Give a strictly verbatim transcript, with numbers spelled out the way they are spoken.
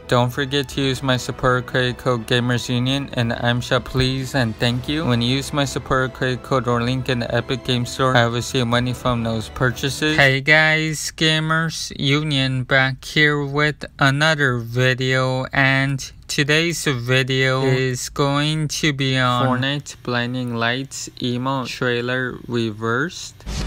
Don't forget to use my support credit code Gamers Union and I'm Sha, please and thank you. When you use my support credit code or link in the Epic Game Store, I will see money from those purchases. Hey guys, Gamers Union back here with another video, and today's video is going to be on Fortnite Blinding Lights Emote trailer reversed.